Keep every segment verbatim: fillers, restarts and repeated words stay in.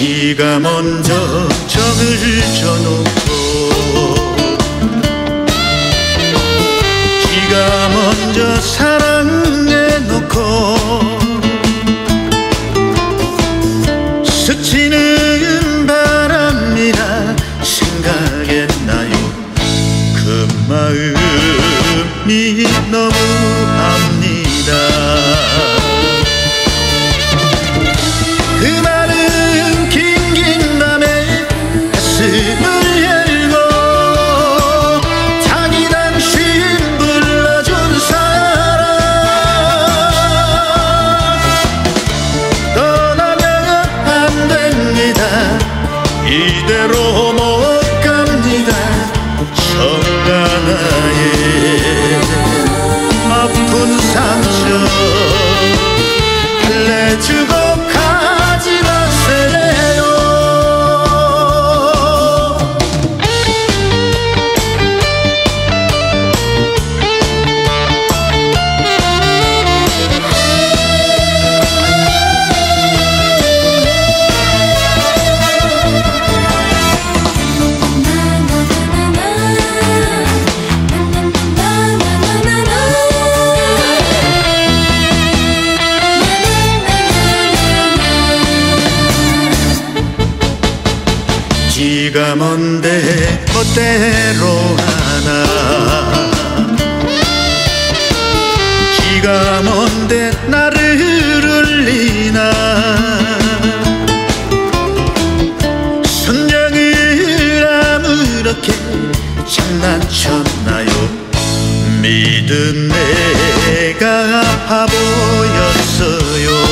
지가 먼저 정을 져놓고 지가 먼저 사랑해놓고 스치는 바람이라 생각했나요? 그 마음이 너무합니다. 그 마른 긴긴 밤에 가슴을 열고 자기 당신 불러준 사람 떠나면 안 됩니다. 이대로 못 갑니다. 정하나의 아픈 상처 달래주고 가지 마세요. 지가 뭔데 멋대로 하나 지가 뭔데 나를 울리나 선정을 아무렇게 장난쳤나요? 믿은 내가 바보였어요.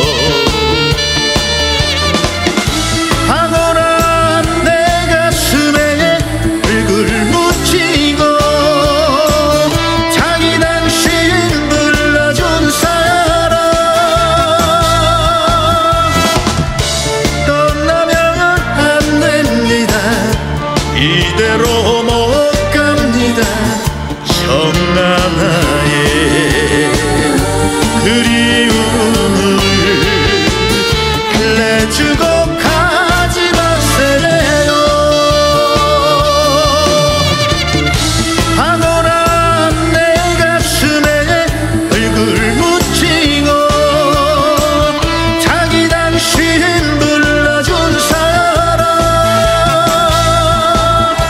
이대로 못 갑니다. 정하나의 그리움을 달래주고 가지 마세요. 황홀한 내 가슴에 얼굴 묻히고 자기 당신 불러준 사람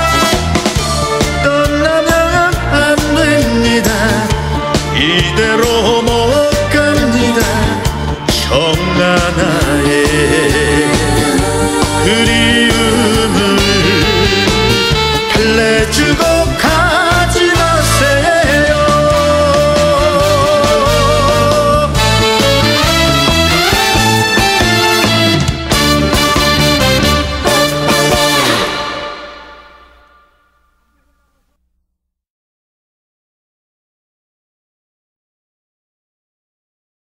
이대로